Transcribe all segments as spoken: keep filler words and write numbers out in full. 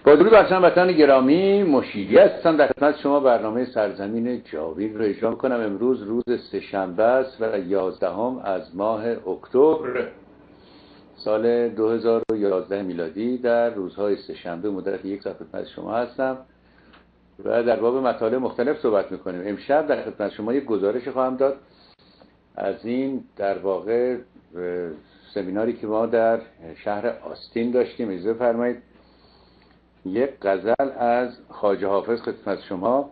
با درود بر شما وطن گرامی، مشیری هستم در خدمت شما. برنامه سرزمین جاوید رو اجرا کنم. امروز روز سه‌شنبه است و یازدهم از ماه اکتبر سال دو هزار و یازده میلادی. در روزهای سه‌شنبه مدت یک ساعت خدمت شما هستم و در باب مطالب مختلف صحبت میکنیم. امشب در خدمت شما یک گزارش خواهم داد از این در واقع سمیناری که ما در شهر آستین داشتیم. اجازه فرمایید یک غزل از خواجه حافظ خدمت شما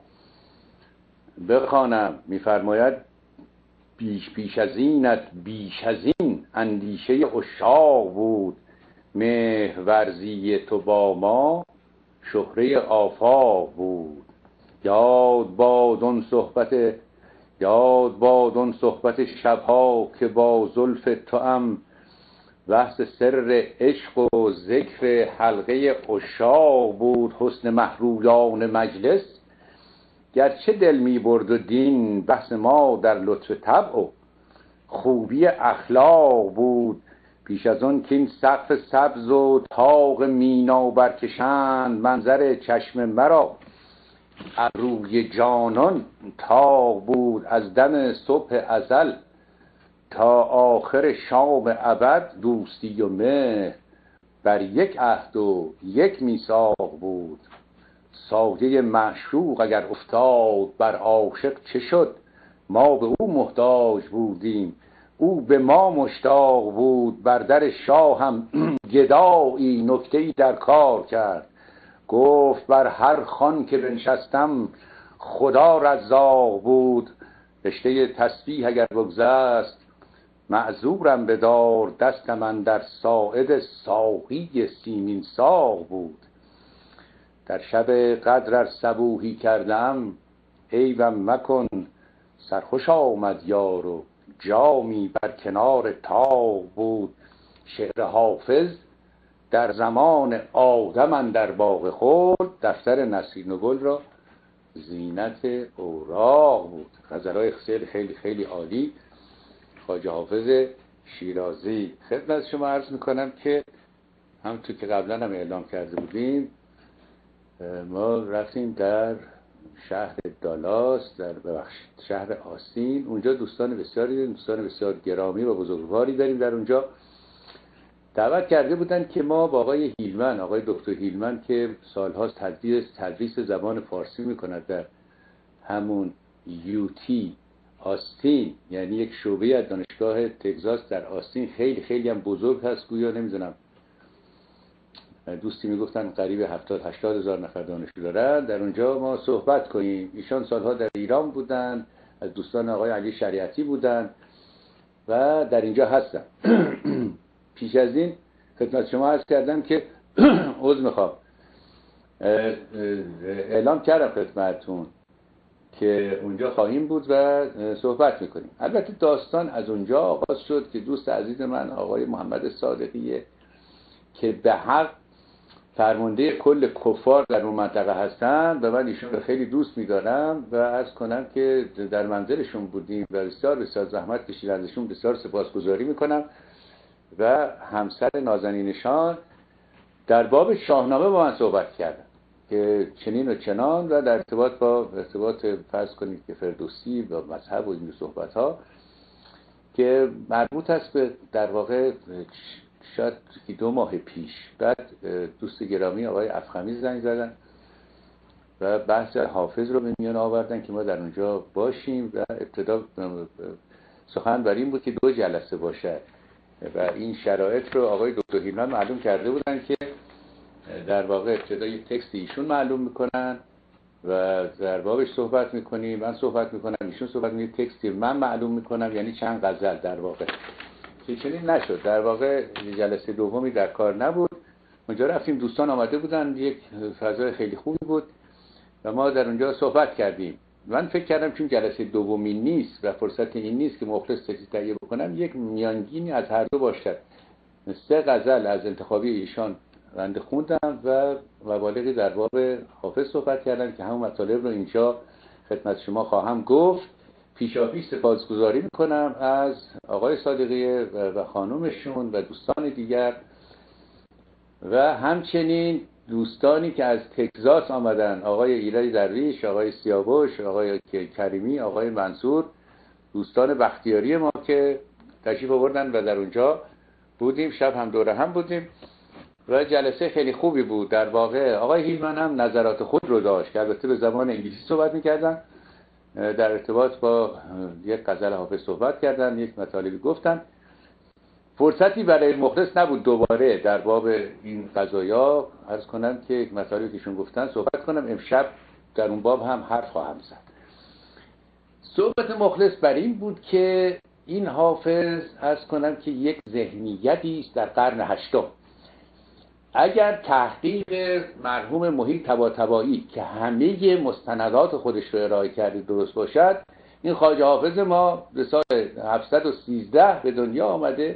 بخوانم. میفرماید: بیش پیش از اینت بیش از این اندیشه عشاق بود، مهرورزی تو با ما شهره آفاق بود. یاد باد اون صحبت یاد باد اون صحبت شبها که با زلف توام بحث سر عشق و ذکر حلقه عشاق بود. حسن محرویان مجلس گرچه دل می برد و دین، بحث ما در لطف طبع و خوبی اخلاق بود. پیش از اون که این سقف سبز و طاق مینا برکشند، منظر چشم مرا ابروی جانان طاق بود. از دم صبح ازل تا آخر شام ابد، دوستی و مهر بر یک عهد و یک میثاق بود. سایه معشوق اگر افتاد بر عاشق چه شد؟ ما به او محتاج بودیم، او به ما مشتاق بود. بر در شاه هم گدایی نکته‌ای در کار کرد، گفت بر هر خوان که بنشستم خدا رزاق بود. رشته تسبیح اگر بگذست معذورم بدار، دست من در ساعد ساقی سیمین ساق بود. در شب قدر ار صبوحی کردم عیبم مکن، سرخوش آمد یار و جامی بر کنار طاق بود. شعر حافظ در زمان آدم اندر باغ خلد، دفتر نسرین و گل را زینت اوراق بود. غزل‌های خیلی خیلی خیلی عالی خواجه حافظ شیرازی. خدمت شما عرض میکنم که همونطور که قبلا هم اعلام کرده بودیم، ما رفتیم در شهر دالاس، در ببخشید شهر آستین. اونجا دوستان بسیاری دوستان بسیار گرامی و بزرگواری داریم. در اونجا دعوت کرده بودن که ما با آقای هیلمن، آقای دکتر هیلمن که سالهاست تدریس تدریس زبان فارسی میکند در همون یوتی آستین، یعنی یک شعبه از دانشگاه تگزاس در آستین، خیلی خیلی هم بزرگ هست. گویا نمیدونم دوستی میگفتن قریب هفتاد هشتاد هزار نفر دانشجو دارن. در اونجا ما صحبت کنیم. ایشان سالها در ایران بودن، از دوستان آقای علی شریعتی بودن و در اینجا هستن. پیش از این خدمت شما عرض کردم که عذر میخوام اعلام کردم خدمتتون که اونجا خواهیم بود و صحبت میکنیم. البته داستان از اونجا آغاز شد که دوست عزیز من آقای محمد صادقیه که به حق فرمانده کل کفار در اون منطقه هستن و من ایشون رو خیلی دوست میدارم و عرض کنم که در منزلشون بودیم و بسیار بسیار زحمت کشیدن، ازشون بسیار سپاسگزاری میکنم. و همسر نازنینشان در باب شاهنامه با من صحبت کردن که چنین و چنان و در ارتباط با ارتباط فرض کنید که فردوسی و مذهب و این صحبت ها که مربوط است به در واقع شاید دو ماه پیش. بعد دوست گرامی آقای افخمی زنگ زدن و بحث حافظ رو به میان آوردن که ما در اونجا باشیم و ابتدا سخن بر این بود که دو جلسه باشه و این شرایط رو آقای دکتر هیلمن معلوم کرده بودن که در واقع ابتدا یک تکست ایشون معلوم میکنن و در بابش صحبت میکنیم، من صحبت میکنم، ایشون صحبت میکنم، تکستی من معلوم میکنم، یعنی چند غزل در واقع. که چنین نشد. در واقع جلسه دومی در کار نبود. اونجا رفتیم، دوستان آمده بودن، یک فضای خیلی خوبی بود و ما در اونجا صحبت کردیم. من فکر کردم چون جلسه دومی نیست و فرصت این نیست که مختص تهیه بکنم، یک میانگینی از هر دو باشد. سه غزل از انتخابی ایشان بنده خوندم و مبالغی در باب حافظ صحبت کردم که همون مطالب رو اینجا خدمت شما خواهم گفت. پیشاپیش سپاسگزاری میکنم از آقای صادقیه و خانومشون و دوستان دیگر و همچنین دوستانی که از تگزاس آمدن، آقای ایرج درویش، آقای سیاوش، آقای کریمی، آقای منصور، دوستان بختیاری ما که تشریف آوردن و در اونجا بودیم، شب هم دوره هم بودیم و جلسه خیلی خوبی بود. در واقع آقای هیلمن هم نظرات خود رو داشت که البته به زبان انگلیسی صحبت میکردن، در ارتباط با یک غزل حافظ صحبت کردن، یک مطالبی گفتن. فرصتی برای مخلص نبود دوباره در باب این قضایا عرض کنم که یک مطالبی که ایشون گفتن صحبت کنم. امشب در اون باب هم حرف خواهم زد. صحبت مخلص بر این بود که این حافظ عرض کنم که یک ذهنیتی است در قرن هشتم. اگر تحقیق مرحوم محیط طباطبایی که همه مستندات خودش رو ارائه کرده درست باشد، این خواجه حافظ ما به سال هفتصد و سیزده به دنیا آمده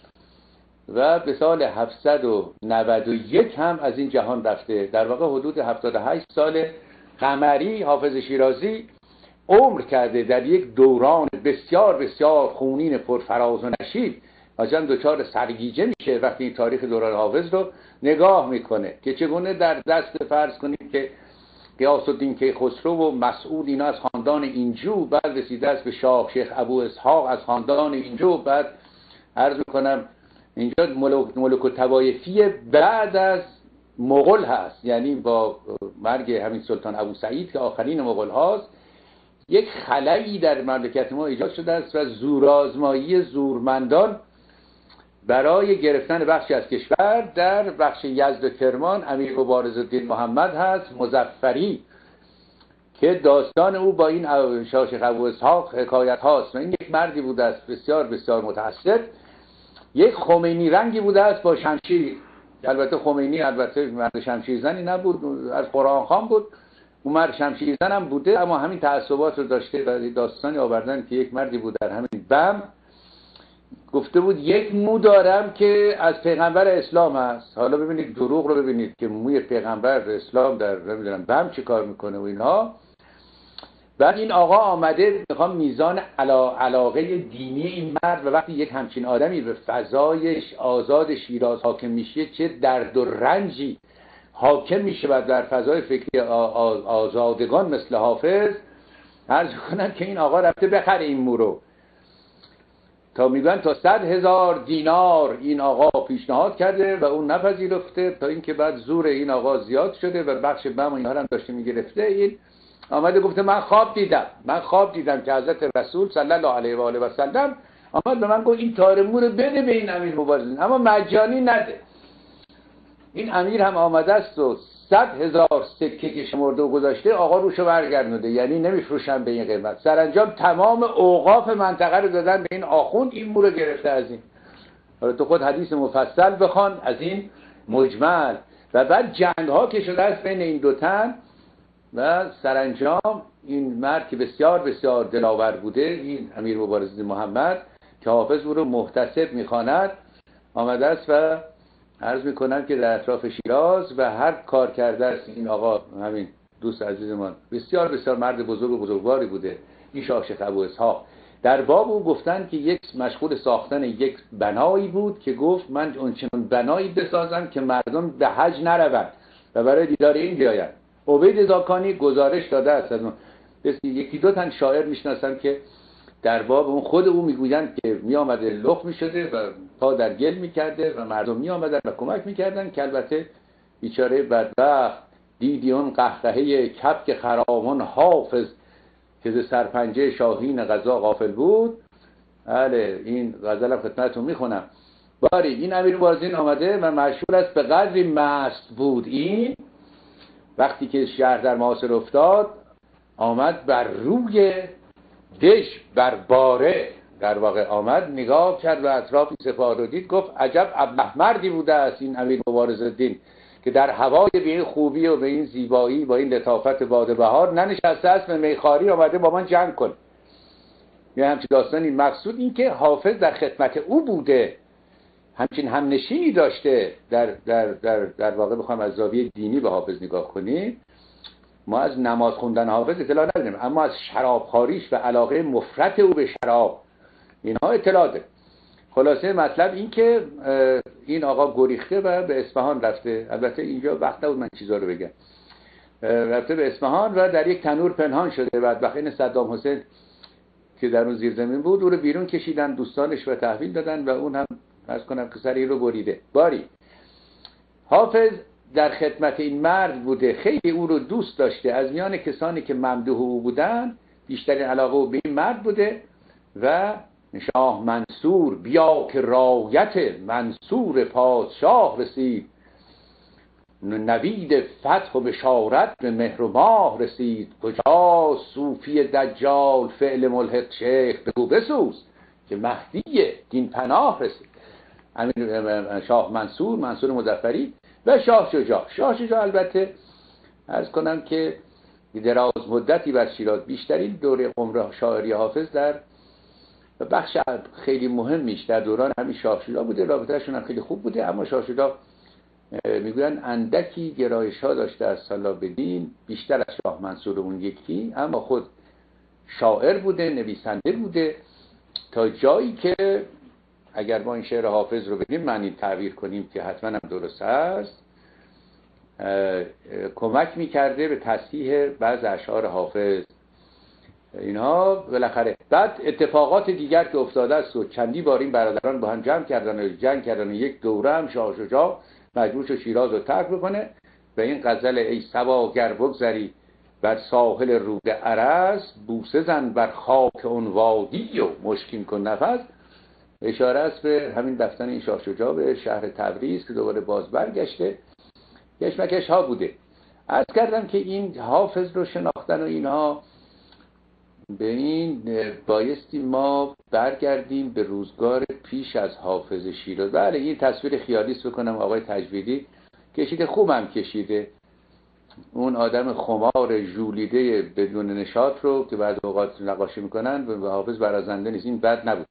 و به سال هفتصد و نود و یک هم از این جهان رفته. در واقع حدود هفتاد و هشت سال قمری حافظ شیرازی عمر کرده در یک دوران بسیار بسیار خونین پرفراز و نشیب. آجان دوچار سرگیجه میشه وقتی این تاریخ دوران حافظ رو نگاه میکنه که چگونه در دست فرض کنید که غیاث الدین کیخسرو و مسعود اینا از خاندان اینجو، بعد رسیده است به شاه شیخ ابو اسحاق از خاندان اینجو، بعد عرض میکنم اینجا ملوک, ملوک و طوایفی بعد از مغول هست، یعنی با مرگ همین سلطان ابو سعید که آخرین مغول هاست یک خلایی در مملکت ما ایجاد شده است و زورآزمایی زورمندان برای گرفتن بخشی از کشور در بخش یزد و کرمان امیر مبارز الدین محمد هست مظفری که داستان او با این شاه شیخ ابو اسحاق حکایت هاست و این یک مردی بوده است بسیار بسیار متعصب، یک خمینی رنگی بوده است با شمشیر. البته خمینی البته مرد شمشیر زنی نبود، از قرآن خان بود، اون مرد شمشیر زن هم بوده اما همین تعصبات رو داشته و داستانی آوردن که یک مردی بود در همین بم گفته بود یک مو دارم که از پیغمبر اسلام هست. حالا ببینید دروغ رو ببینید که موی پیغمبر اسلام در نمیدونم بم چی کار میکنه و اینها. بعد این آقا آمده میخوام میزان علا... علاقه دینی این مرد و وقتی یک همچین آدمی به فضایش آزاد شیراز حاکم میشه چه درد و رنجی حاکم میشه و در فضای فکری آزادگان مثل حافظ عرض کنن که این آقا رفته بخره این مو رو تا میگن تا صد هزار دینار این آقا پیشنهاد کرده و اون نپذیرفته تا اینکه بعد زور این آقا زیاد شده و بخش بم و اینها هم داشته میگرفته. این آمده گفته من خواب دیدم من خواب دیدم که حضرت رسول صلی الله علیه و آله و سلم آمد به من گفت این تار مو رو بده به این امیر مبارز اما مجانی نده. این امیر هم آمده است و صد هزار سکه که شمرده و گذاشته آقا روشو برگردونده، یعنی نمیفروشن به این قیمت. سرانجام تمام اوقاف منطقه رو دادن به این آخوند، این مو رو گرفته از این. حالا تو خود حدیث مفصل بخوان از این مجمل و بعد جنگ ها که شده است بین این دو تن و سرانجام این مرد که بسیار بسیار دلاور بوده این امیر مبارز محمد که حافظ او رو محتسب میخواند آمده است و عرض میکنم که در اطراف شیراز و هر کار کرده است این آقا همین دوست عزیزمان بسیار بسیار مرد بزرگ و بزرگواری بوده این شاه شیخ ابو اسحاق. در باب او گفتن که یک مشغول ساختن یک بنایی بود که گفت من اونچنان بنایی بسازم که مردم به حج نروند و برای دیدار این بیایند. عبید زاکانی گزارش داده است از اون. یکی دو تن شاعر میشناسم که در باب اون خود او میگویند که می آمده لخ میشده و پا در گل میکرده و مردم می آمدن و کمک میکردن که البته بیچاره بدبخت دیدی اون قهقهه کبک خرامان حافظ که ز سرپنجه شاهین قضا غافل بود. بله این غزلم خدمتتون میخونم. باری این امیر مبارزین آمده و مشهور است به قدری مست بود این وقتی که شهر در معاصر افتاد آمد بر روی دش بر باره در واقع آمد نگاه کرد و اطراف سپاه رو دید گفت عجب ابله مردی بوده است این امیر مبارز الدین که در هوای به این خوبی و به این زیبایی با این لطافت باد بهار ننشسته است به میخاری آمده با من جنگ کن. یه همچین داستانی. مقصود این که حافظ در خدمت او بوده همچین همنشینی داشته. در, در, در, در واقع بخوام از زاویه دینی به حافظ نگاه کنیم ما از نماز خوندن حافظ اطلاع نداریم اما از شرابخواریش و علاقه مفرط او به شراب اینها اطلاع داریم. خلاصه مطلب این که این آقا گریخته و به اصفهان رفته. البته اینجا وقت نبود من چیزا رو بگم. رفته به اصفهان و در یک تنور پنهان شده. بعد وقتی صدام حسین که در اون زیر زمین بود او رو بیرون کشیدن دوستانش و تحویل دادن و اون هم عرض کنم که سری رو بریده. باری حافظ در خدمت این مرد بوده، خیلی او رو دوست داشته. از میان کسانی که ممدوح او بودن بیشترین علاقه او به این مرد بوده و شاه منصور بیا که رایت منصور پادشاه رسید، نوید فتح و بشارت به مهر و ماه رسید، کجا صوفی دجال فعل ملحد شیخ بگو بسوز که مهدی دین پناه رسید. امیر شاه منصور، منصور مظفری و شاه شجاع. شاه شجاع البته عرض کنم که دراز مدتی بر شیراز، بیشترین دوره عمر شاعری حافظ در بخش خیلی مهمیش در دوران همین شاه شجاع بوده. رابطه‌شون هم خیلی خوب بوده، اما شاه شجاع میگوین اندکی گرایش ها داشته از صلاح‌الدین، بیشتر از شاه منصور اون یکی، اما خود شاعر بوده، نویسنده بوده، تا جایی که اگر ما این شعر حافظ رو بگیم معنی تعبیر کنیم که حتما هم درست است، کمک میکرده به تصحیح بعض اشعار حافظ. اینها بالاخره بعد اتفاقات دیگر که افتاده است و چندی بار این برادران با هم جمع کردن و جنگ کردن و یک دوره هم شاه شجاع مجبور شد شیراز رو ترک بکنه و این غزل ای صبا گر بگذری بر ساحل رود ارس، بوسه زن بر خاک اون وادی و مشکین کن نفس، اشاره است به همین رفتن این شاه شجاع به شهر تبریز که دوباره باز برگشته. کشمکش ها بوده. عرض کردم که این حافظ رو شناختن و اینها، به این بایستی ما برگردیم به روزگار پیش از حافظ شیراز. بله این تصویر خیالیست بکنم، آقای تجویدی کشیده، خوبم کشیده، اون آدم خمار ژولیده بدون نشاط رو که بعد اوقات نقاشی میکنن و حافظ برازنده نیست، این بد نبود.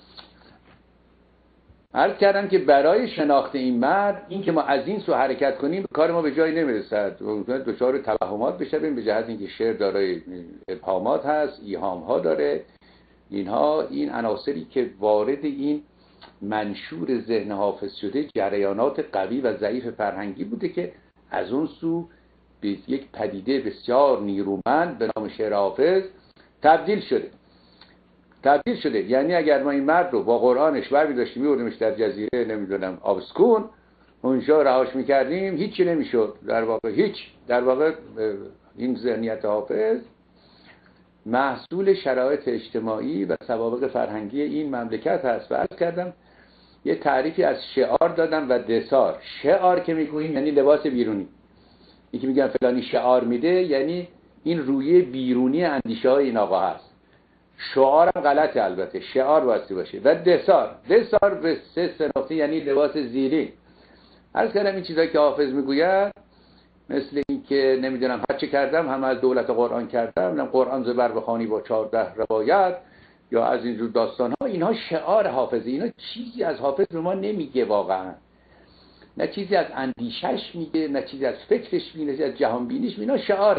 عرض کردم که برای شناخت این مرد، این که ما از این سو حرکت کنیم کار ما به جایی نمیرسد، دچار توهمات بشیم به جهت اینکه شعر دارای ابهامات هست، ایهام ها داره. اینها این عناصری که وارد این منشور ذهن حافظ شده جریانات قوی و ضعیف فرهنگی بوده که از اون سو به یک پدیده بسیار نیرومند به نام شعر حافظ تبدیل شده تبدیل شده. یعنی اگر ما این مرد رو با قرآنش برمی داشتیم میوردیمش در جزیره نمیدونم آبسکون، اونجا رهاش میکردیم، هیچی نمیشد در واقع. هیچ در واقع این ذهنیت حافظ محصول شرایط اجتماعی و سوابق فرهنگی این مملکت هست. و عرض کردم یه تعریفی از شعار دادم و دسار. شعار که میگوییم یعنی لباس بیرونی، یکی میگن فلانی شعار میده یعنی این روی بیرونی اندیشه های این آقا هست. شعارم غلطه البته، شعار واسطه باشه. و دسار، دسار به سه سناختی یعنی لباس زیرین. عرض کردم این چیزایی که حافظ میگوید مثل این که نمیدونم هر چه کردم هم از دولت قرآن کردم، نم قرآن زبر بخوانی با چهارده روایت یا از این جور داستان ها، اینها شعار حافظه. اینا چیزی از حافظ به ما نمیگه واقعا، نه چیزی از اندیشش میگه، نه چیزی از فکرش میگه، نه چیزی از جهان بینیش میگه، اینا شعاره.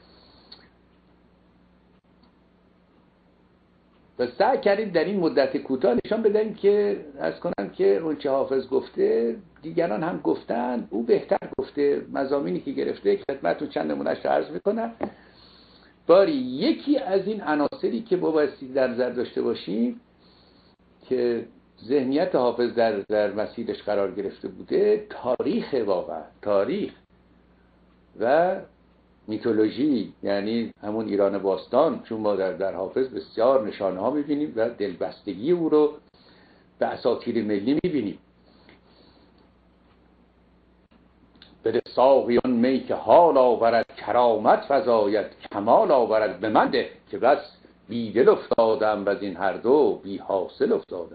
و سعی کردیم در این مدت کوتاه نشان بدهیم که از کنم که اون چه حافظ گفته دیگران هم گفتن، او بهتر گفته. مضامینی که گرفته خدمتتون چند نمونه‌اش رو عرض میکنم. باری یکی از این عناصری که بایستی در نظر داشته باشیم که ذهنیت حافظ در در مسیرش قرار گرفته بوده، تاریخ، واقعا تاریخ و میتولوژی، یعنی همون ایران باستان. چون ما در, در حافظ بسیار نشانه ها میبینیم و دلبستگی او رو به اساطیر ملی میبینیم. به ساقیان می که حال آورد، کرامت فزاید کمال آورد، به من ده که بس بی دل افتادم و از این هر دو بی حاصل افتادم.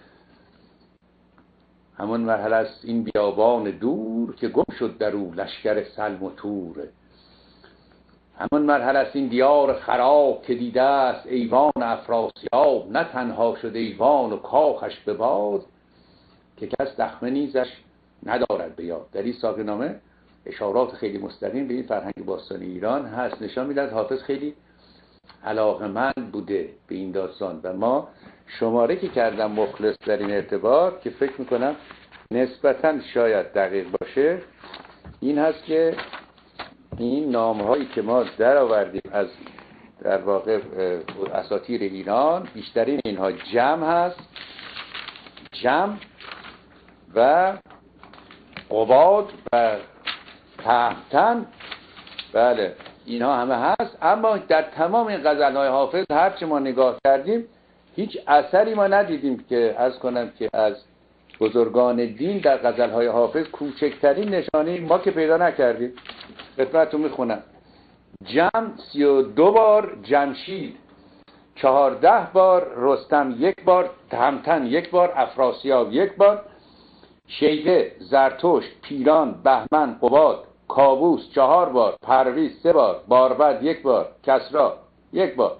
همون مرحله است این بیابان دور که گم شد در او لشکر سلم و تور. همون مرحله است این دیار خراب که دیده است ایوان افراسیاب، نه تنها شد ایوان و کاخش به باد که کس دخمه نیزش ندارد به یاد. در این ساقی‌نامه اشارات خیلی مستقیم به این فرهنگ باستانی ایران هست، نشان میدهد حافظ خیلی علاقه‌مند بوده به این داستان و ما شماره که کردم مخلص در این ارتباط که فکر میکنم نسبتاً شاید دقیق باشه این هست که این نامهایی که ما در آوردیم از در واقع اساطیر ایران بیشترین اینها جمع هست، جمع و قباد و تهمتن، بله اینها همه هست. اما در تمام این غزل‌های حافظ هرچه ما نگاه کردیم هیچ اثری ما ندیدیم که عرض کنم که از بزرگان دین در غزل‌های حافظ کوچکترین نشانه ما که پیدا نکردیم. خدمتتون میخونم: جمع سی و دو بار جمشید، چهارده بار رستم یک بار، تهمتن یک بار، افراسیاب یک بار، شیده، زرتشت، پیران، بهمن، قباد، کاووس چهار بار، پرویز سه بار، باربد یک بار، کسری یک بار.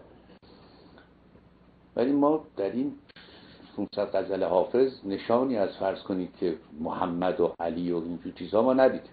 ولی ما در این پانصد غزل حافظ نشانی از فرض کنید که محمد و علی و اینجور چیزها ما ندیدیم.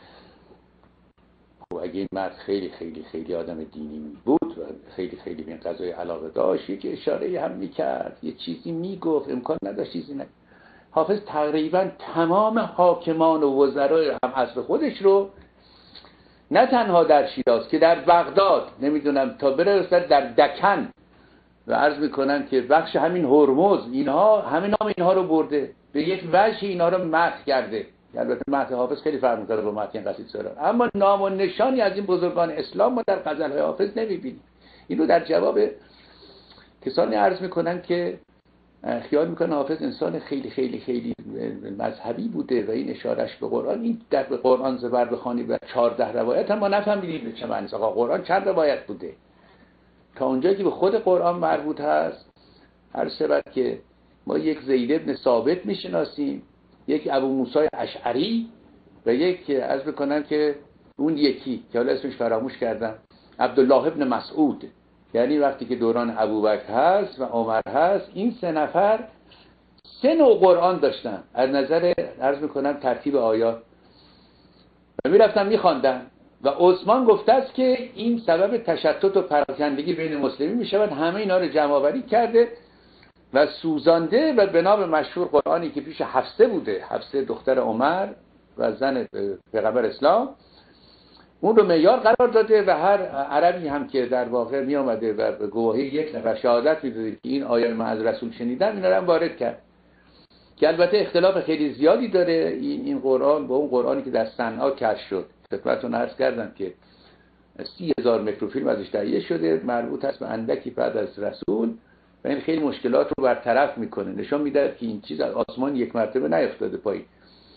خب اگه این مرد خیلی خیلی خیلی آدم دینی بود و خیلی خیلی به این قضای علاقه داشت، یک اشاره هم میکرد، یه چیزی میگفت، امکان نداشت چیزی نه. حافظ تقریبا تمام حاکمان و وزرای هم عصر خودش رو نه تنها در شیراز که در بغداد، نمیدونم تا برسد در دکن و عرض میکنن که بخش همین هرمز، اینها همین نام اینها رو برده، به یک وجه اینها رو مدح کرده. البته مدح حافظ خیلی فرق میکنه با مدح این قصیده سرا، اما نام و نشانی از این بزرگان اسلام ما در غزل‌های حافظ نمیبینیم. اینو در جواب کسانی عرض میکنن که خیال میکنن حافظ انسان خیلی خیلی خیلی مذهبی بوده و این اشارش به قرآن، این در قرآن زبر بخوانی و چهارده روایت هم ما نفهمیدیم چه معنی است. آقا قرآن چند روایت بوده؟ تا اونجایی که به خود قرآن مربوط هست هر شود که ما یک زید بن ثابت میشناسیم، یک ابو موسی اشعری و یک از بکنم که اون یکی که حالا اسمش فراموش کردم، عبدالله ابن مسعود. یعنی وقتی که دوران ابوبکر هست و عمر هست این سه نفر سه نوع قرآن داشتن از نظر عرض میکنم ترتیب آیات و میرفتن میخواندن و عثمان گفته است که این سبب تشتت و پراکندگی بین مسلمین میشود، همه اینا رو جمع آوری کرده و سوزانده و به نام مشهور قرآنی که پیش حفصه بوده، حفصه دختر عمر و زن پیغمبر اسلام، اون رو معیار قرار داده و هر عربی هم که در واقع می آمده و به گواهی یک نفر شهادت میداده که این آیه رو من از رسول شنیدم، اینا رو هم وارد کرد که البته اختلاف خیلی زیادی داره این این قرآن با اون قرآنی که در صنعا کشف شد. خدمتتون عرض کردم که سی هزار میکروفیلم ازش تهیه شده، مربوط هست به اندکی بعد از رسول و این خیلی مشکلات رو برطرف میکنه، نشان میده که این چیز از آسمان یک مرتبه نیفتاده پایین.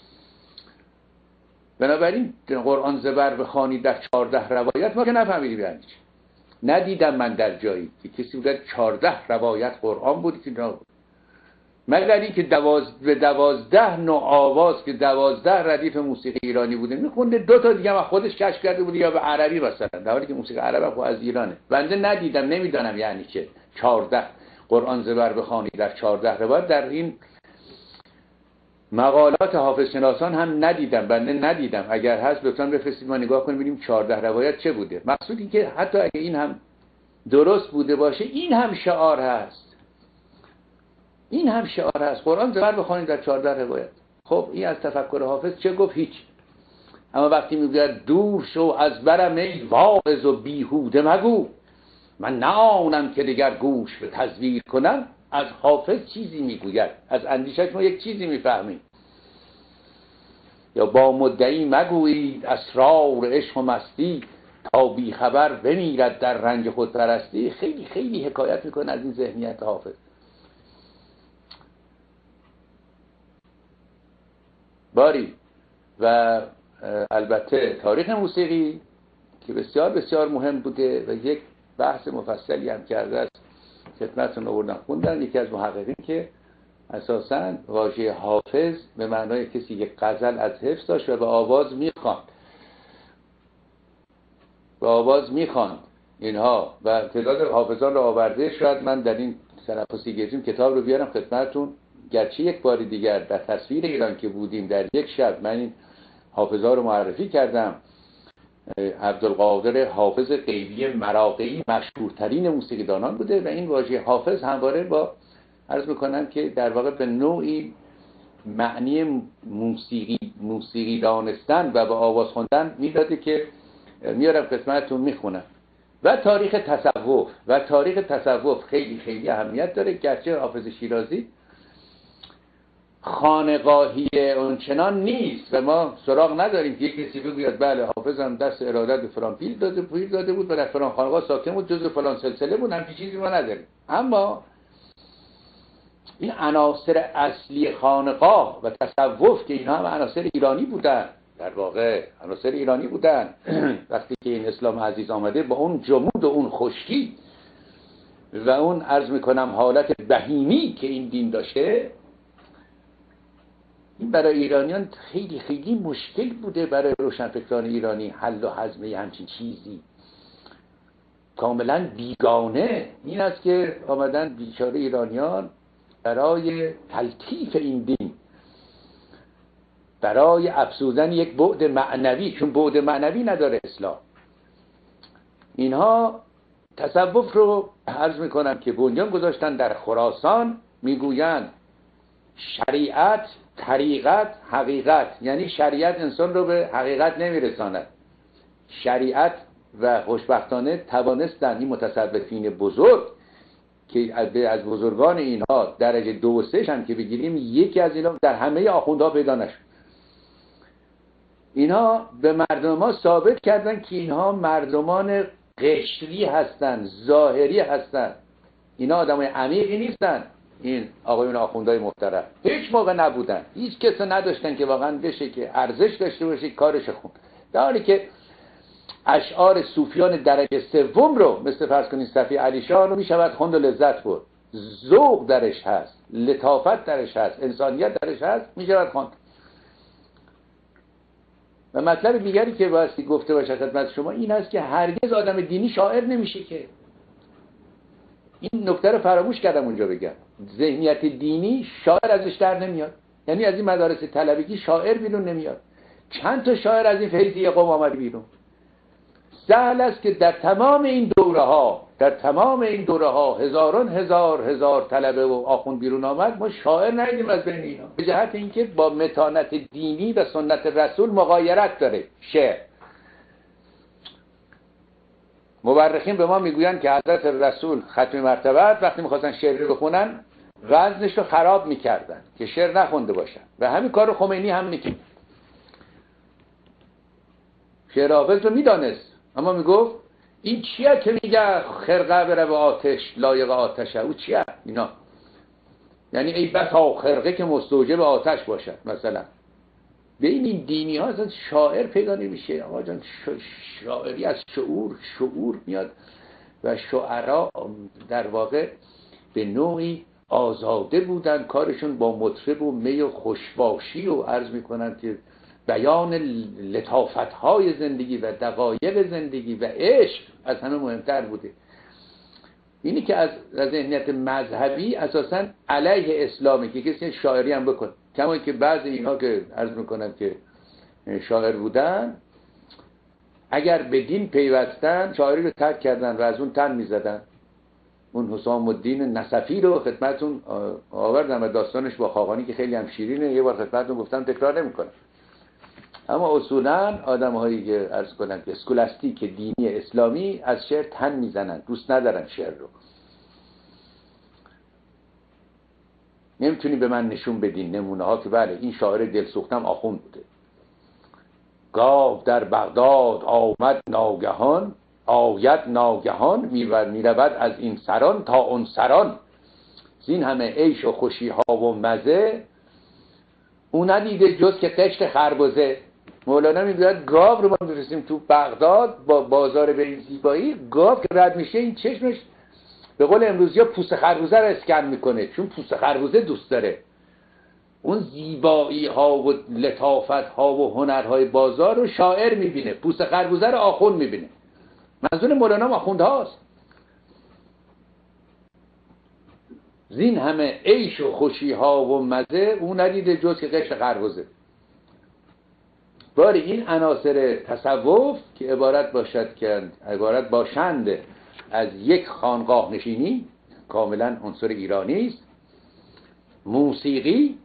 بنابراین قرآن زبر بخوانی در چهارده روایت ما که نفهمیدیم یعنی چی. ندیدم من در جایی که کسی بگه چهارده روایت قرآن بود که نه، مگر این که دواز... به دوازده نوع آواز که دوازده ردیف موسیقی ایرانی بوده میخونده، دو تا دیگه هم خودش کشف کرده بوده یا به عربی مثلا، در حالی که موسیقی عرب هم از ایرانه. بنده ندیدم، نمیدانم یعنی چه چهارده قرآن زبر بخوانی در چهارده روایت. در این مقالات حافظ شناسان هم ندیدم، بنده ندیدم. اگر هست لطفاً بفرستید ما نگاه کنیم ببینیم چهارده روایت چه بوده. مقصود این که حتی اگه این هم درست بوده باشه این هم شعار هست، این هم شعار هست، قرآن زبر بخوانید در چهارده روایت. خب این از تفکر حافظ چه گفت؟ هیچ. اما وقتی میگه دور شو از برم ای واعظ و بیهوده مگو، من نانم که دیگر گوش به تزویر کنم، از حافظ چیزی میگوید، از اندیشش ما یک چیزی میفهمیم. یا با مدعی مگویید اسرار عشق و مستی، تا بی خبر بمیرد در رنج خود پرستی. خیلی خیلی حکایت میکنه از این ذهنیت حافظ. باری و البته تاریخ موسیقی که بسیار بسیار مهم بوده و یک بحث مفصلی هم کرده است، خدمتتون آوردم خوندن یکی از محققین که اساساً واژه حافظ به معنای کسی که غزل از حفظ داشت و به آواز میخواند، به آواز میخواند اینها و تعداد حافظان رو آورده. شاید من در این تنفسی گریم کتاب رو بیارم خدمتتون، گرچه یک بار دیگر در تصویر ایران که بودیم در یک شب من این حافظا رو معرفی کردم. عبدالقادر حافظ غیبی مراغی مشهورترین موسیقیدانان بوده و این واژه حافظ همواره با عرض میکنم که در واقع به نوعی معنی موسیقی موسیقی دانستن و به آواز خوندن میداده که میارم قسمتتون میخونم. و تاریخ تصوف و تاریخ تصوف خیلی خیلی اهمیت داره، گرچه حافظ شیرازی خانقاهی اونچنان نیست و ما سراغ نداریم که یک کسی بگوید بله حافظ هم دست ارادت به فلان پیر داده پیر داده بود و در فلان خانقاه ساکن بود جزء فلان سلسله بود، همچین چیزی ما نداریم. اما این عناصر اصلی خانقاه و تصوف که اینها هم عناصر ایرانی بودن، در واقع عناصر ایرانی بودن وقتی که این اسلام عزیز آمده با اون جمود و اون خشکی و اون عرض میکنم حالت بهیمی که این دین داشته، این برای ایرانیان خیلی خیلی مشکل بوده، برای روشنفکران ایرانی حل و هضم همچین چیزی کاملا بیگانه. این است که آمدن بیچاره ایرانیان برای تلطیف این دین، برای افزودن یک بعد معنوی، چون بعد معنوی نداره اسلام، اینها تصوف رو عرض میکنم که بنیان گذاشتن در خراسان. میگویند شریعت، طریقت، حقیقت، یعنی شریعت انسان رو به حقیقت نمیرساند. شریعت و خوشبختانه توانستن این متصوفین بزرگ که از بزرگان اینها درجه دو و سه هم که بگیریم، یکی از اینا در همه آخوندها پیدا نشد. اینها به مردم ما ثابت کردن که اینها مردمان قشری هستند، ظاهری هستند، اینا آدمای عمیقی نیستن. این آقایون آخوندهای محترم هیچ موقع نبودن، هیچ کس نداشتن که واقعا بشه که ارزش داشته باشه کارش خون. در حالی که اشعار صوفیان درجه سوم رو مثل فرض کنید صفی علی شاه رو میشود خوند و لذت برد، ذوق درش هست، لطافت درش هست، انسانیت درش هست، میشود خوند. و مطلب دیگری که بایستی گفته باشه خدمت شما این است که هرگز آدم دینی شاعر نمیشه. که این نکته رو فراموش کردم اونجا بگم، ذهنیت دینی شاعر ازش در نمیاد. یعنی از این مدارس طلبگی شاعر بیرون نمیاد. چند تا شاعر از این فیضیه قوم آمد بیرون. سهل است که در تمام این دوره ها در تمام این دوره ها هزاران هزار هزار طلبه و آخوند بیرون آمد، ما شاعر ندیدیم از بین اینا، به جهت اینکه با متانت دینی و سنت رسول مغایرت داره شعر. مورخین به ما میگویند که حضرت رسول ختم مرتبت وقتی میخواستن شعر رو بخونن وزنش رو خراب میکردن که شعر نخونده باشن، و همین کار رو خمینی هم میکنه. شعر حافظ رو میدانست اما میگفت این چیه که میگه خرقه بره به آتش لایق آتشه، او چیه اینا؟ یعنی ای بسا خرقه که مستوجب آتش باشد. مثلا بین این دینی ها اصلا شاعر پیدا نمیشه. آقا جان شاعری از شعور شعور میاد و شعرا در واقع به نوعی آزاده بودن، کارشون با مطرب و می و خوشباشی و عرض میکنن که بیان لطافت‌های زندگی و دقایق زندگی و عشق از همه مهمتر بوده. اینی که از ذهنیت مذهبی اساساً علیه اسلامی که کسی شاعری هم بکن، کما که بعضی اینها که عرض میکنن که شاعر بودن اگر به دین پیوستن شاعری رو ترک کردن و از اون تن میزدن. اون حسام الدین نصفی رو خدمتون آوردم و داستانش با خاقانی که خیلی هم شیرینه، یه بار خدمتون گفتم تکرار نمیکنم. اما اصولا آدم هایی که عرض کنن که اسکولاستیک دینی اسلامی از شعر تن میزنن، دوست ندارن شعر رو. نمیتونی به من نشون بدین نمونه ها که بله این شاعر دلسوختم آخوند بوده. گاو در بغداد آمد ناگهان، آید ناگهان میرود از این سران تا اون سران، زین همه عیش و خوشی ها و مزه، اون ندیده جز که قشت خربزه. مولانا میگوید گاو رو ما میرسیم تو بغداد با بازار به این زیبایی، گاو که رد میشه این چشمش به قول امروزی ها پوست خربوزه رو اسکن میکنه، چون پوست خربوزه دوست داره. اون زیبایی ها و لطافت ها و هنرهای بازار رو شاعر میبینه، پوست خربوزه رو آخوند میبینه. منظور مولانا آخوند هاست. زین همه عیش و خوشی ها و مزه، اون ندیده جز که قشت خربزه. باری این عناصر تصوف که عبارت باشد که عبارت باشند از یک خانقاه نشینی، کاملا عنصر ایرانی است موسیقی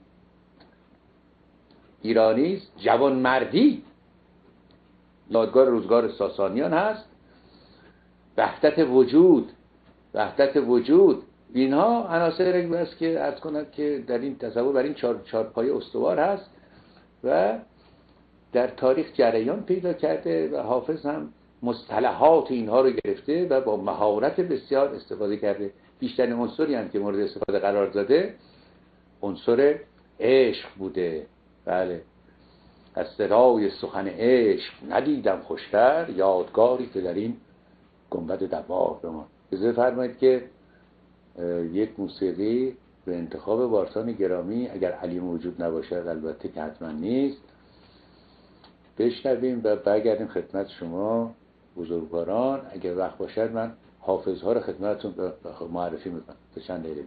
ایرانی است، جوانمردی یادگار روزگار ساسانیان هست، وحدت وجود وحدت وجود اینها عناصری است که عرض کند که در این تصور بر این چهار چهار پایه استوار هست و در تاریخ جریان پیدا کرده و حافظ هم مصطلحات اینها رو گرفته و با مهارت بسیار استفاده کرده. بیشترین عنصری هم که مورد استفاده قرار داده عنصر عشق بوده. بله، از سرای سخن عشق ندیدم خوشتر، یادگاری که در این گنبد دوار بمان. اجازه فرمایید که یک موسیقی به انتخاب بارسان گرامی، اگر علی موجود نباشد البته که حتما نیست، بشنویم و برگردیم خدمت شما بزرگواران. اگر وقت باشد من حافظها رو خدمتتون معرفی میکنم تا چند دقیقه.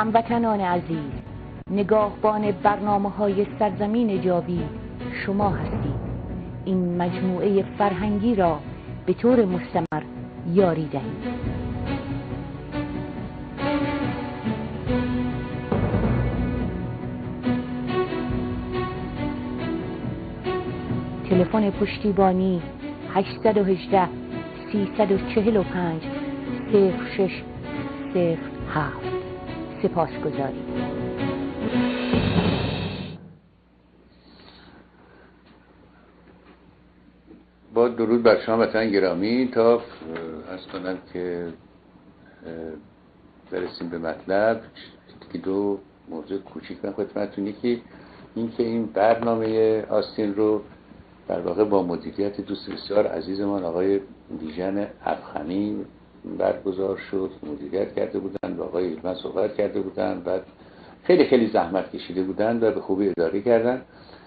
هموطنان عزیز، نگاهبان برنامه‌های سرزمین جاوید شما هستید. این مجموعه فرهنگی را به طور مستمر یاری دهید. تلفن پشتیبانی هشت یک هشت سه چهار پنج صفر شش صفر هفت. سپاسگزاریم. با درود بر شما وطن گرامی، تا عرض کنم که برسیم به مطلب که دو موضوع کوچیک من خدمتتون. یکی این که این برنامه آستین رو در واقع با مدیریت دوست بسیار عزیزمان آقای دیژن افخمی برگزار شد، مدیریت کرده بودن، با آقای ایلمن صحبت کرده بودن، بعد خیلی خیلی زحمت کشیده بودن و به خوبی اداره کردن.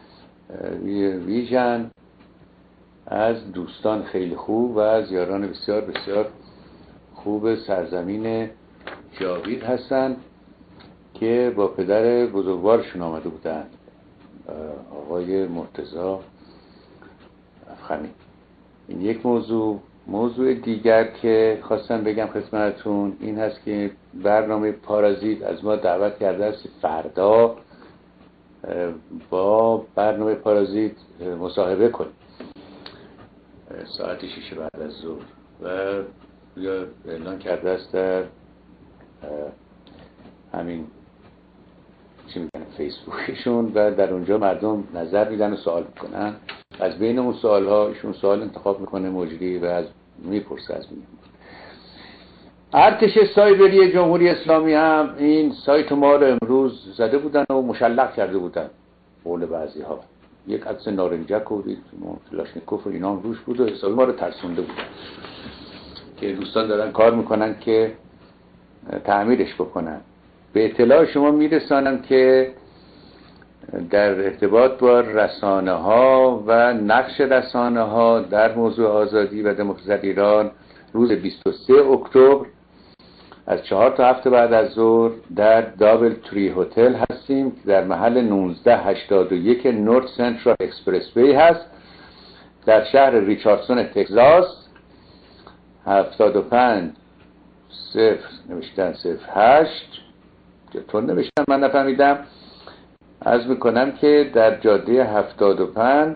ویژن از دوستان خیلی خوب و از یاران بسیار بسیار خوب سرزمین جاوید هستن که با پدر بزرگوارشون آمده بودن، آقای مرتضی افخمی. این یک موضوع. موضوع دیگر که خواستم بگم خدمتتون این هست که برنامه پارازیت از ما دعوت کرده است فردا با برنامه پارازیت مصاحبه کنیم ساعت شش بعد از ظهر و یا اعلان کرده است در همین چی میگن فیسبوکشون و در اونجا مردم نظر میدن و سوال میکنن. از بین اون سوال ها ایشون سوال انتخاب میکنه مجری و از میپرسه از میگه. ارتش سایبری جمهوری اسلامی هم این سایت ما رو امروز زده بودن و مشلق کرده بودن. قول بعضی ها یک عکس نارنجک و کلاشنیکوف و اینا هم روش بود و حساب ما رو ترسونده بودن که دوستان دارن کار میکنن که تعمیرش بکنن. به اطلاع شما میرسانم که در ارتباط با رسانه ها و نقش رسانه ها در موضوع آزادی و دموکراسی در ایران روز بیست و سوم اکتبر از چهار تا هفت بعد از ظهر در دابل تری هتل هستیم که در محل نوزده هشتاد و یک نورت سنترال اکسپرس وی هست در شهر ریچاردسون تگزاس. هفتاد و پنج صفر نوشتن صفر هشت چطور نوشتن من نفهمیدم. عرض میکنم که در جاده هفتاد و پنج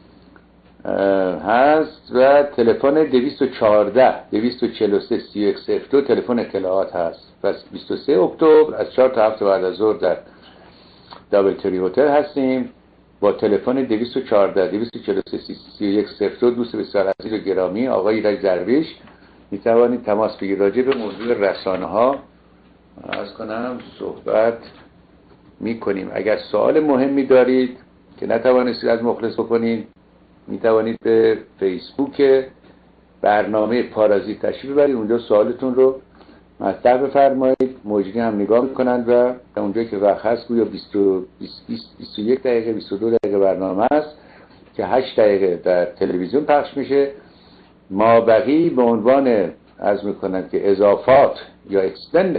هست و تلفن دویست و چهارده دویست و چهل و سه سی و یک صفر دو تلفن اطلاعات هست. پس بیست و سوم اکتبر از چهار تا هفت بعد از ظهر در دابل تری هتل هستیم با تلفن دویست و چهارده دویست و چهل و سه سی و یک صفر دو. دوست بسیار عزیز و گرامی آقای ایرج درویش میتوانید تماس بگیرید. راجع به موضوع رسانه ها عرض کنم صحبت میکنیم. اگر سوال مهمی دارید که نتوانستید از مخلص بکنید میتوانید به فیسبوک برنامه پارازیت تشریف ببرید، اونجا سوالتون رو مطرح بفرمایید. مجری هم نگاه میکنند و اونجا که وقت هست گویا بیست بیست و یک دقیقه بیست و دو دقیقه برنامه است که هشت دقیقه در تلویزیون پخش میشه. ما بقی به عنوان عرض میکنم که اضافات یا اکستند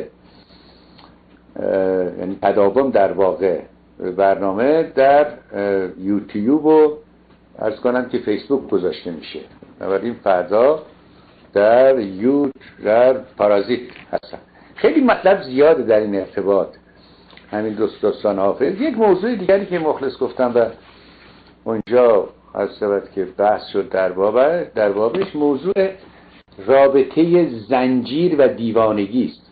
یعنی تداوم در واقع برنامه در یوتیوب و عرض کنم که فیسبوک گذاشته میشه. بنابراین فردا در یوت در پارازیت هستن. خیلی مطلب زیاده در این ارتباط. همین دوست دوستان حافظ. یک موضوع دیگری که مخلص گفتم و اونجا از سبت که بحث شد در باب در بابش موضوع رابطه زنجیر و دیوانگی است.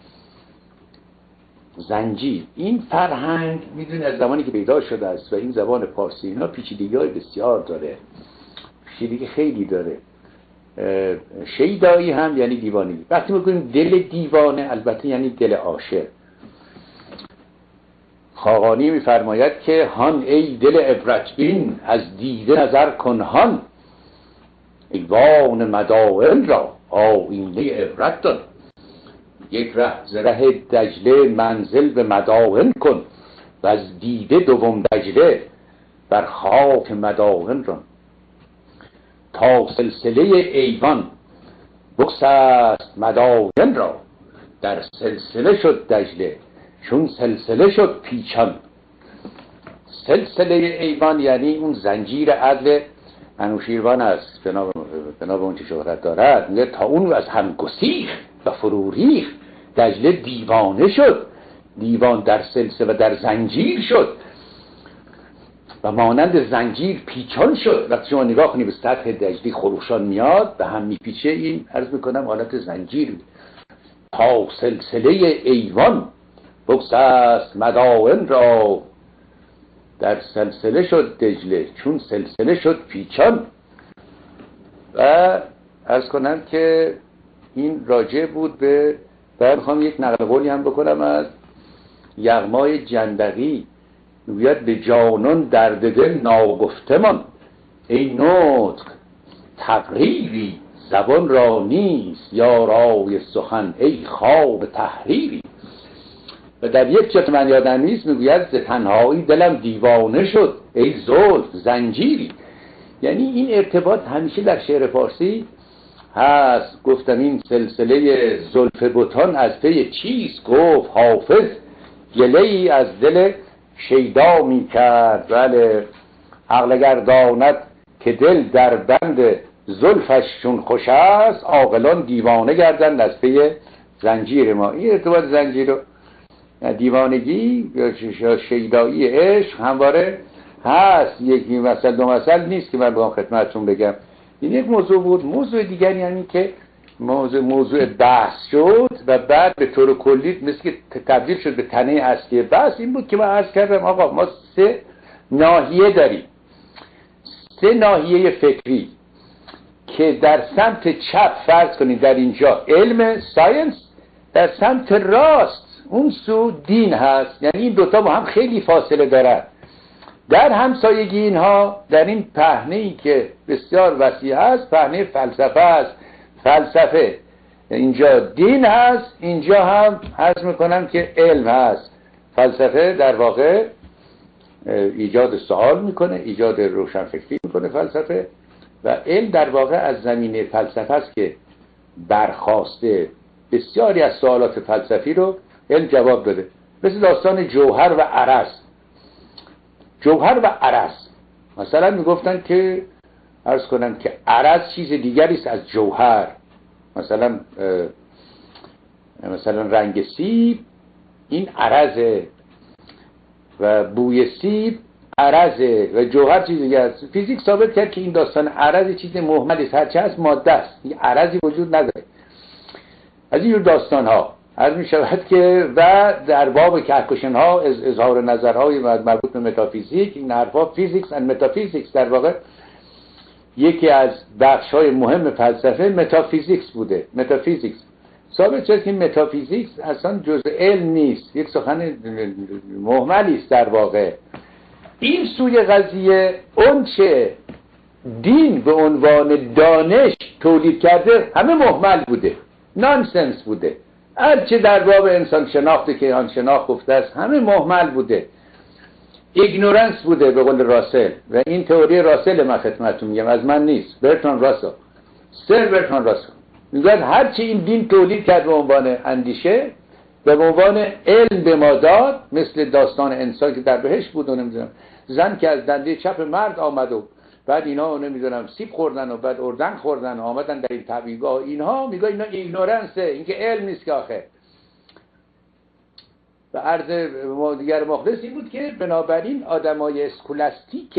زنجیر این فرهنگ میدونید از زمانی که پیدا شده است و این زبان پارسی اینا پیچیدگی‌های بسیار داره، پیچیدگی خیلی داره. شیدایی هم یعنی دیوانگی. وقتی میگیم دل دیوانه البته یعنی دل عاشق. خاقانی میفرماید که هان ای دل عبرت بین از دیده نظر کن هان، ایوان مدائن را آیینه عبرت دان، یک ره ز ره دجله منزل به مدائن کن و از دیده دوم دجله بر خاک مدائن ران، تا سلسله ایوان بگسست مدائن را در سلسله شد دجله، چون سلسله شد پیچان. سلسله ایوان یعنی اون زنجیر عدل انوشیروان است، بنا به اون چه شهرت دارد، میگه تا اون از هم گسیخت و فرو ریخت، دجله دیوانه شد، دیوان در سلسله و در زنجیر شد و مانند زنجیر پیچان شد. وقتی شما نگاه کنید به سطح دجله خروشان میاد به هم میپیچه، این عرض میکنم حالت زنجیر. تا سلسله ایوان بگسست مدائن را، در سلسله شد دجله چون سلسله شد پیچان. و عرض کنم که این راجع بود به، باید میخوام یک نقل قولی هم بکنم از یغمای جندقی، میگوید به جانان درد دل ناگفتمان، ای نطق تقریری زبان را نیست، یا رای سخن ای خواب تحریری. و در یک جا من یادم نیست میگوید ز تنهایی دلم دیوانه شد، ای زلف زنجیری. یعنی این ارتباط همیشه در شعر فارسی هست. گفتم این سلسله زلف بتان از پی چیست، گفت حافظ گله ای از دل شیدا می کرد. بله، عقل اگر داند که دل در بند زلفش چون خوش است، عاقلان دیوانه گردند از پی زنجیر ما. این ارتباط زنجیر و دیوانگی یا شیدایی عشق همواره هست، یکی مثل دو مثل نیست که من بگم خدمتتون بگم. این یک موضوع بود. موضوع دیگری یعنی که موضوع, موضوع بحث شد و بعد به طور کلی مثل که تبدیل شد به تنه اصلی بحث. این بود که من عرض کردم آقا ما سه ناحیه داریم، سه ناحیه فکری که در سمت چپ فرض کنید در اینجا علم ساینس، در سمت راست اون سو دین هست. یعنی این دوتا با هم خیلی فاصله دارن. در همسایگی اینها در این پهنه‌ای که بسیار وسیع هست، پهنه فلسفه است. فلسفه اینجا دین هست، اینجا هم عرض میکنم که علم هست. فلسفه در واقع ایجاد سوال میکنه، ایجاد روشنفکری میکنه فلسفه، و علم در واقع از زمینه فلسفه است که برخواسته بسیاری از سوالات فلسفی رو علم جواب داده. مثل داستان جوهر و عرض. جوهر و عرض مثلا میگفتن که عرض کنم که عرض چیز دیگری است از جوهر. مثلا مثلا رنگ سیب این عرضه و بوی سیب عرضه و جوهر چیز دیگه است. فیزیک ثابت کرد که این داستان عرض چیز مهملی است، هرچه هست ماده است، این عرضی وجود نداره. از این داستان ها عرض می شود که و در باب کهکشان ها از اظهار نظرهای مربوط به متافیزیک، این حرفا فیزیکس و متافیزیکس در واقع یکی از بخش های مهم فلسفه متافیزیکس بوده. متافیزیکس ثابت شد که متافیزیکس اصلا جزء علم نیست، یک سخن مهملی است در واقع. این سوی قضیه اون چه دین به عنوان دانش تولید کرده همه مهمل بوده، نانسنس بوده. هرچه در باب انسان شناخته که آن شناخت گفته است همه مهمل بوده، ایگنورنس بوده به قول راسل. و این تئوری راسل من خدمتتون میگم، از من نیست، برتراند راسل، سر برتراند راسل میگه هرچه این دین تولید کرد به عنوان اندیشه به عنوان علم به ما داد، مثل داستان انسان که در بهشت بود و نمیدونم زن که از دنده چپ مرد آمد و بعد اینا نمیدونم سیب خوردن و بعد اردن خوردن و آمدن در این طبیعگاه، اینها میگه اینا ایگنورنسه، این که علم نیست که آخه. و عرض دیگر مخلص این بود که بنابراین آدمای اسکولاستیک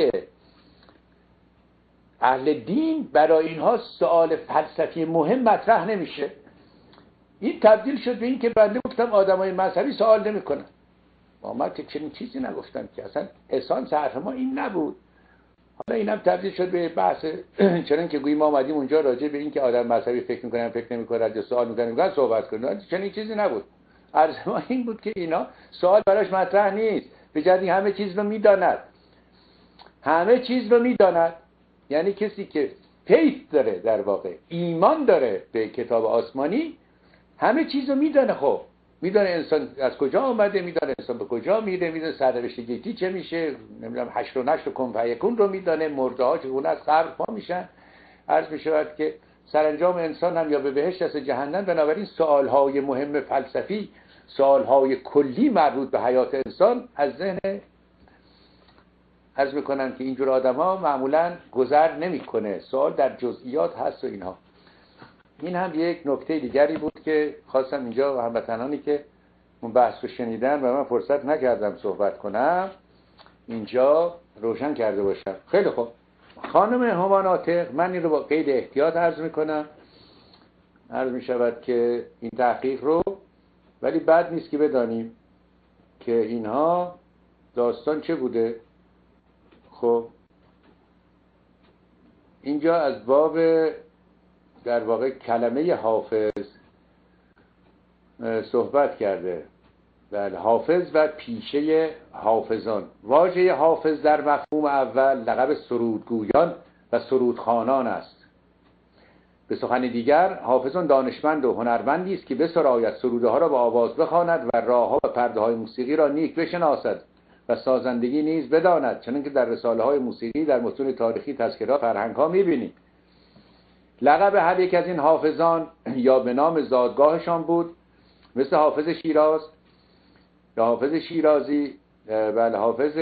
اهل دین برای اینها سوال فلسفی مهم مطرح نمیشه. این تبدیل شد به این که بنده گفتم آدمای مذهبی سوال نمیکنن. ما که چنین چیزی نگفتم که اصلا اسانس حرف ما این نبود. حالا اینم تبدیل شد به بحث چنین که گویی ما اومدیم اونجا راجع به این که آدم مذهبی فکر میکنن فکر نمیکنن یا سوال میکنن میگن صحبت کنن. چنین چیزی نبود. عرض ما این بود که اینا سوال براش مطرح نیست، به جدی همه چیز رو میداند، همه چیز رو میداند. یعنی کسی که فیث داره، در واقع ایمان داره به کتاب آسمانی، همه چیز رو میدانه. خب میدانه انسان از کجا آمده، میدانه انسان به کجا میره، میدانه سرنوشت گیتی چه میشه، نمیدونم هشت و نشت و کن فیکون رو میدانه، مرده ها چگونه از قبر پا میشن. عرض میشود که سرانجام انسان هم یا به بهشت است جهنم. بنابراین سوال های مهم فلسفی سوالهای کلی مربوط به حیات انسان از ذهن عرض میکنم که اینجور آدم ها معمولا گذر نمیکنه. سوال در جزئیات هست و اینها. این هم یک نکته دیگری بود که خواستم اینجا هموطنانی که اون بحث رو شنیدن و من فرصت نکردم صحبت کنم اینجا روشن کرده باشم. خیلی خوب خانم هومان ناطق، من این رو با قید احتیاط عرض میکنم، عرض میشود که این تحقیق رو، ولی بد نیست که بدانیم که اینها داستان چه بوده. خب اینجا از باب در واقع کلمه حافظ صحبت کرده. بله، حافظ و پیشه حافظان. واژه حافظ در مفهوم اول لقب سرودگویان و سرودخوانان است. به سخن دیگر حافظان دانشمند و هنرمندی است که بسراید سروده ها را با آواز بخواند و راه ها و پرده های موسیقی را نیک بشناسد و سازندگی نیز بداند، چنانکه در رساله های موسیقی در متون تاریخی تذکرات فرهنگ ها می‌بینیم. لقب هر یک از این حافظان یا به نام زادگاهشان بود، مثل حافظ شیراز یا حافظ شیرازی، بله حافظ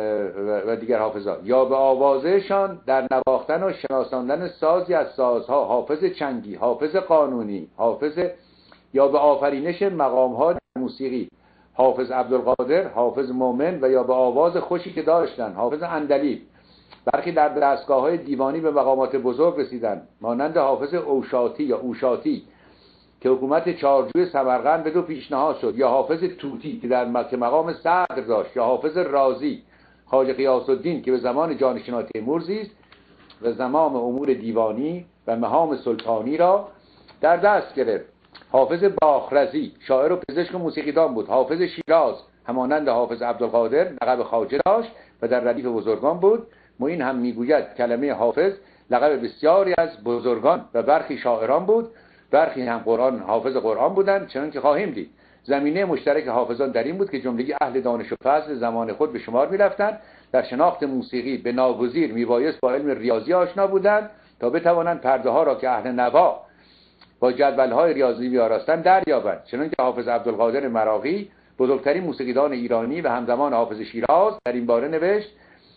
و دیگر حافظان، یا به آوازشان در نواختن و شناساندن سازی از سازها، حافظ چنگی، حافظ قانونی، حافظ یا به آفرینش مقام‌ها در موسیقی، حافظ عبدالقادر، حافظ مومن، و یا به آواز خوشی که داشتن، حافظ عندلیب. برخی در دستگاه‌های دیوانی به مقامات بزرگ رسیدند، مانند حافظ اوشاتی یا اوشاتی که حکومت چارجوی سمرقند به دو پیشنهاد شد، یا حافظ توتی که در مقام صدر داشت، یا حافظ رازی خواجه غیاث الدین که به زمان جانشین تیمور زیست و زمام امور دیوانی و مهام سلطانی را در دست گرفت. حافظ باخرزی شاعر و پزشک و موسیقیدان بود. حافظ شیراز همانند حافظ عبدالقادر لقب خواجه داشت و در ردیف بزرگان بود. معین هم میگوید کلمه حافظ لقب بسیاری از بزرگان و برخی شاعران بود، برخی هم قرآن حافظ قرآن بودند، چنان که خواهیم دید. زمینه مشترک حافظان در این بود که جملگی اهل دانش و فضل زمان خود به شمار می‌رفتند. در شناخت موسیقی به ناگزیر میبایست با علم ریاضی آشنا بودند تا بتوانند پرده ها را که اهل نوا با جدول‌های ریاضی بیاراستند دریابند. چنانکه حافظ عبدالقادر مراغی بزرگترین موسیقیدان ایرانی و همزمان حافظ شیراز در این باره نوشت: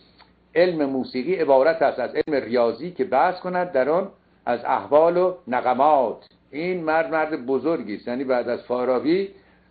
علم موسیقی عبارت است از علم ریاضی که بحث کند در آن از احوال و نغمات. این مرد مرد بزرگی است. یعنی بعد از فارابی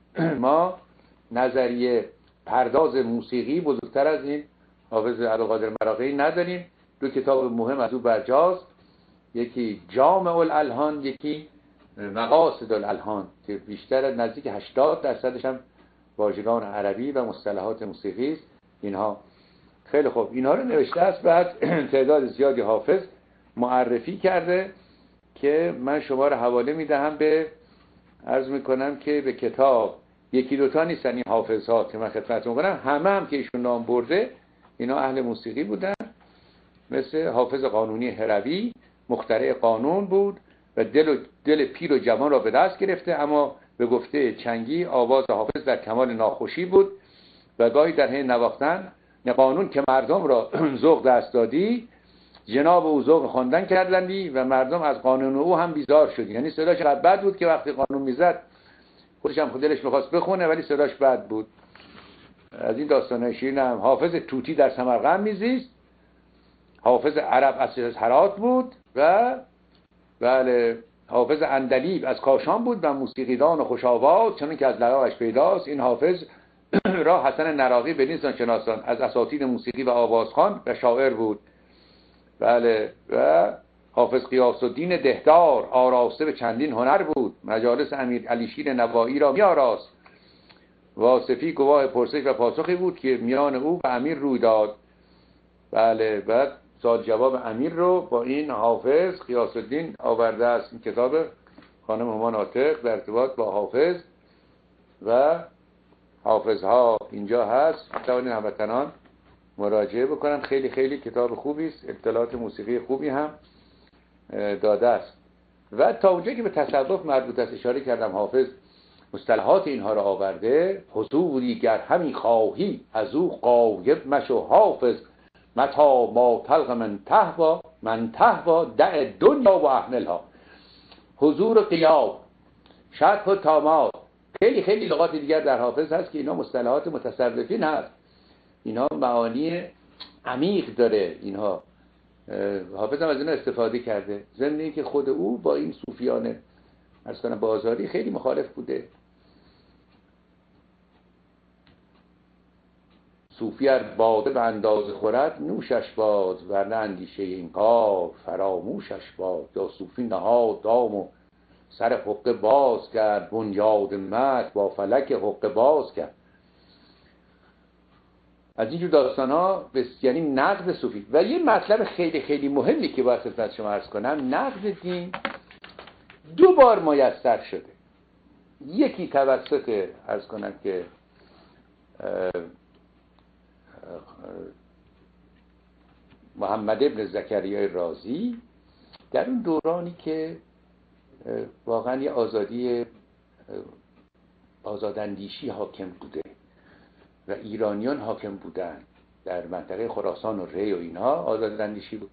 ما نظریه پرداز موسیقی بزرگتر از این حافظ عبدالقادر مراغی نداریم. دو کتاب مهم از او برجاست، یکی جامع الالحان، یکی مقاصد الالحان، که بیشتر نزدیک هشتاد درصدش هم واژگان عربی و مصطلحات موسیقی است. اینها خیلی خوب اینها رو نوشته است. بعد تعداد زیادی حافظ معرفی کرده که من شما رو حواله میدهم به عرض میکنم که به کتاب. یکی دوتا نیستن این حافظات که من خدمتتون کنم، همه هم که ایشون نام برده اینا اهل موسیقی بودن. مثل حافظ قانونی هروی مخترع قانون بود و دل, و دل پیر و جوان را به دست گرفته، اما به گفته چنگی آواز حافظ در کمال ناخوشی بود و گاهی در حین نواختن قانون که مردم را ذوق دست دادی جناب او ذوق خواندن کردندی و مردم از قانون او هم بیزار شدی. یعنی صداش قد بد بود که وقتی قانون میزد خودش هم خودش میخواست بخونه ولی صداش بد بود. از این داستانه شیرین هم حافظ توتی در سمرقند میزیست، حافظ عرب از هرات بود و بله حافظ عندلیب از کاشان بود و موسیقیدان و خوش‌آواز چون که از لقبش پیداست. این حافظ را حسن نراقی به نیستان شناسان از اساتید موسیقی و آوازخوان و شاعر بود. بله و حافظ غیاث الدین دهدار آراسته به چندین هنر بود، مجالس امیر علی شیر نوایی را می‌آراست. واصفی گواه پرسش و پاسخی بود که میان او و امیر روی داد. بله بعد سوال جواب امیر رو با این حافظ غیاث الدین آورده است. این کتاب خانم هومان ناطق در ارتباط با حافظ و حافظها اینجا هست. توانید هموطنان مراجعه بکنن. خیلی خیلی کتاب خوبی است، اطلاعات موسیقی خوبی هم داده است. و تا اونجایی که به تصوف مربوط است اشاره کردم، حافظ مصطلحات اینها را آورده. حضوری گر همی خواهی از او غایب مشو حافظ، متا ما تلق من تهوا من تهوا دع دنیا و احملها. حضور و غیاب، شرح و تامات، خیلی خیلی لغات دیگر در حافظ هست که اینا مصطلحات متصوفین هست، اینا معانی عمیق داره، اینها حافظ هم از اینا استفاده کرده، ضمن اینکه خود او با این صوفیان عرض کنم بازاری خیلی مخالف بوده. صوفی ار باده به اندازه خورد نوشش باد، ورنه اندیشه این کار فراموشش باد. یا صوفی نهاد دام و سر حقه باز کرد، بنیاد مکر با فلک حقه باز کرد. از اینجور داستان ها یعنی نقد صوفی. و یه مطلب خیلی خیلی مهمی که باید خدمت شما عرض کنم، نقد دین دو بار میسر شده. یکی توسط عرض کنم که محمد ابن زکریا رازی در اون دورانی که واقعا یه آزادی آزاداندیشی حاکم بوده و ایرانیان حاکم بودن در منطقه خراسان و ری و اینها، آزاداندیشی بود.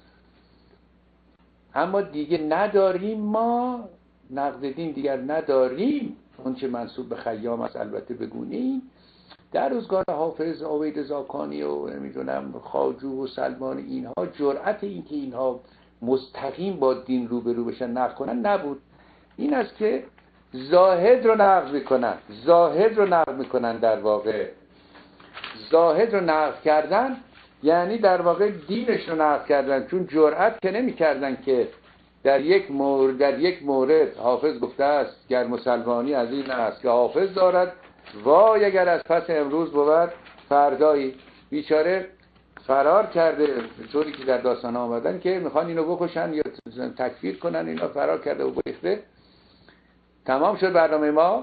اما دیگه نداریم، ما نقد دین دیگر نداریم، اون چه منسوب به خیام است البته بگونیم. در روزگار حافظ عبید زاکانی و نمیدونم خواجو و سلمان اینها جرأت این که اینها مستقیم با دین روبرو بشن نقد کنن نبود. این است که زاهد رو نقد میکنن، زاهد رو نقد میکنن. در واقع زاهد رو نقد کردن یعنی در واقع دینش رو نقد کردن، چون جرأت که نمیکردن که در یک مورد در یک مورد حافظ گفته است گر مسلمانی از این است که حافظ دارد، وای اگر از پس امروز بود فردایی. بیچاره فرار کرده، طوری که در داستان آمدن که میخوان اینو بکشن یا تکفیر کنن، اینا فرار کرده و گریخته. تمام شد برنامه ما.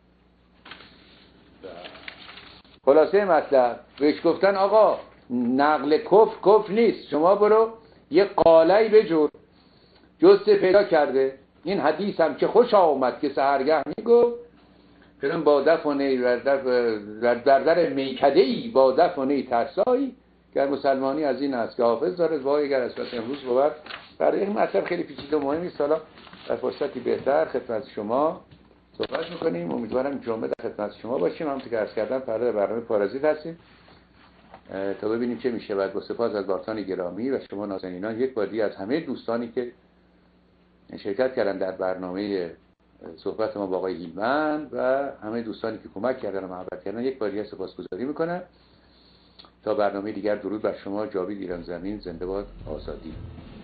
خلاصه مطلب بهش گفتن آقا نقل کفر کفر نیست، شما برو یه قاله‌ای بجور. جسته پیدا کرده. این حدیث هم که خوش آمد که سحرگه میگفت فرم با دفنه در در میکدهی با دفنه ترسایی، گر مسلمانی از این است که حافظ دارد، وای اگر از پس امروز بود. برای این مطلب خیلی پیچیده و مهمی است. حالا در فرصتی بهتر خدمت شما صحبت میکنیم. امیدوارم جمعه در خدمت شما باشیم. همونطور که عرض کردم فردا برنامه پارازیت هستیم تا ببینیم چه میشه. بعد با سپاس از بارتان گرامی و شما نازنینان یک بار دیگه از همه دوستانی که شرکت کردن در برنامه صحبت ما با آقای هیلمن و همه دوستانی که کمک کردن و محبت کردن یک بار دیگه سپاسگزاری میکنم. تا برنامه دیگر درود بر شما. جاوید ایران زمین، زنده باد آزادی.